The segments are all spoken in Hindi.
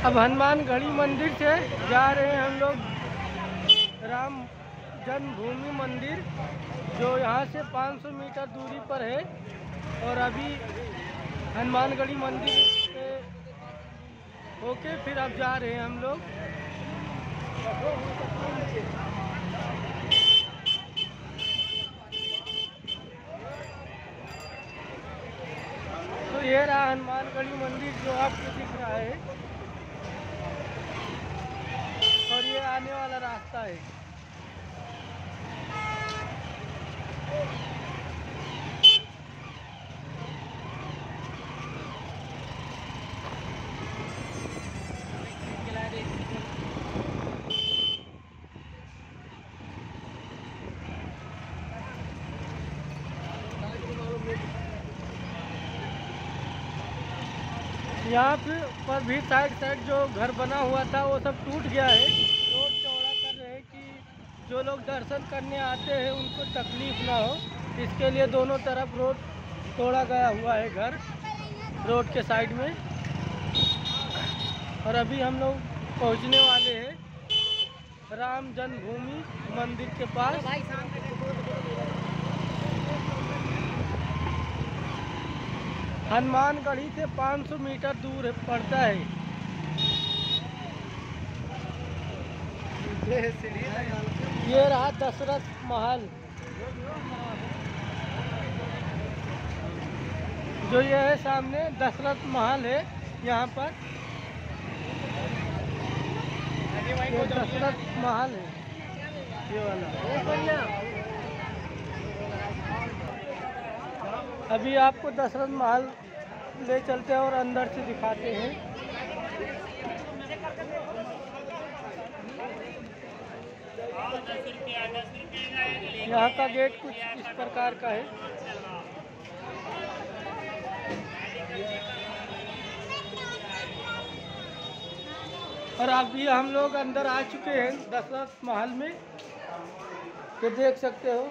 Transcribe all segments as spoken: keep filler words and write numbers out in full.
अब हनुमानगढ़ी मंदिर से जा रहे हैं हम लोग राम जन्मभूमि मंदिर, जो यहाँ से पाँच सौ मीटर दूरी पर है। और अभी हनुमानगढ़ी मंदिर से होके फिर अब जा रहे हैं हम लोग। तो ये रहा हनुमानगढ़ी मंदिर जो आपको दिख रहा है, और ये आने वाला रास्ता है। यहाँ पे पर भी साइड साइड जो घर बना हुआ था वो सब टूट गया है। रोड चौड़ा कर रहे हैं कि जो लोग दर्शन करने आते हैं उनको तकलीफ ना हो, इसके लिए दोनों तरफ रोड तोड़ा गया हुआ है घर रोड के साइड में। और अभी हम लोग पहुँचने वाले हैं राम जन्मभूमि मंदिर के पास। हनुमानगढ़ी से पाँच सौ मीटर दूर पड़ता है। ये रहा दशरथ महल, जो ये है सामने दशरथ महल है। यहाँ पर ये दशरथ महल है, ये वाला। अभी आपको दशरथ महल ले चलते हैं और अंदर से दिखाते हैं। यहाँ का गेट कुछ इस प्रकार का है। और अभी हम लोग अंदर आ चुके हैं दशरथ महल में, ये देख सकते हो।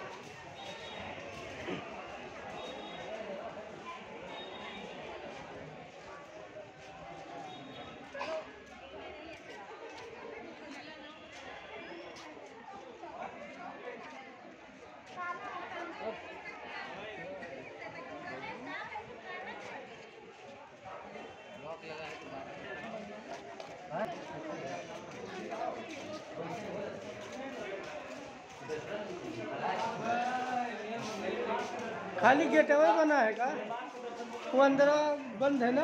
खाली गेट अवे बना है का? वो अंदर बंद है ना?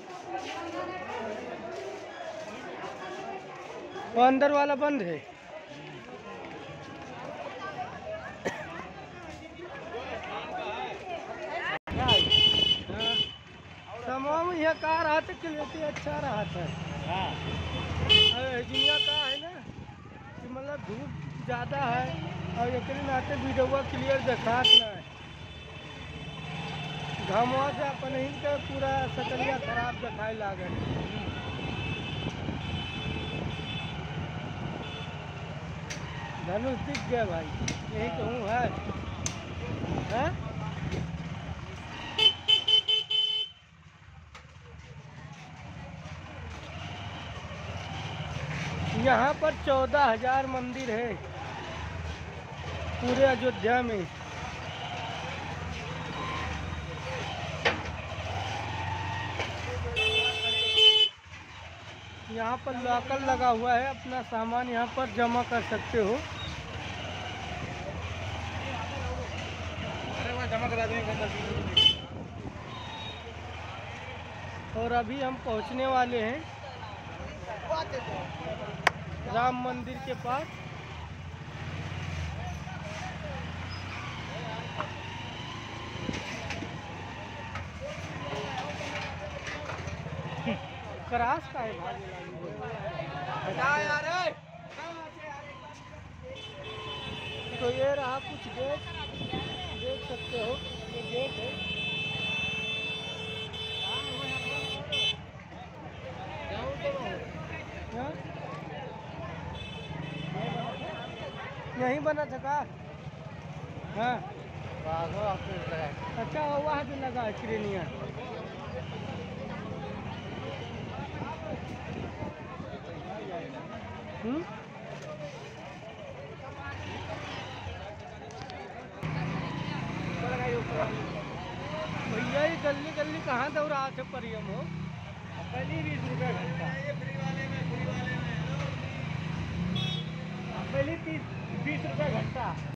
वो अंदर वाला बंद है। तमाम यह कार आते के लिए अच्छा रहा था। दुनिया का है ना कि मतलब धूप ज़्यादा है और एक नाते वीडियो क्लियर दिखात ना है। घामवा से अपन ही के पूरा सकलिया खराब दिखाई लागे। धनुष दिख गया भाई, यही कहूँ है, है? यहाँ पर चौदह हजार मंदिर है पूरे अयोध्या में। यहाँ पर लॉकर लगा हुआ है, अपना सामान यहाँ पर जमा कर सकते हो। जमा करा देंगे। और अभी हम पहुँचने वाले हैं राम मंदिर के पास। क्रास का है भाई यार। तो ये रहा कुछ गेट, देख सकते हो ये गेट है। यहीं बना था का? हाँ अच्छा, वहाँ भी लगा है क्रेनिया। हम्म? भैया ये गली गली कहाँ दौड़ा थे परियम हो? पहली बीस रुपये घंटा।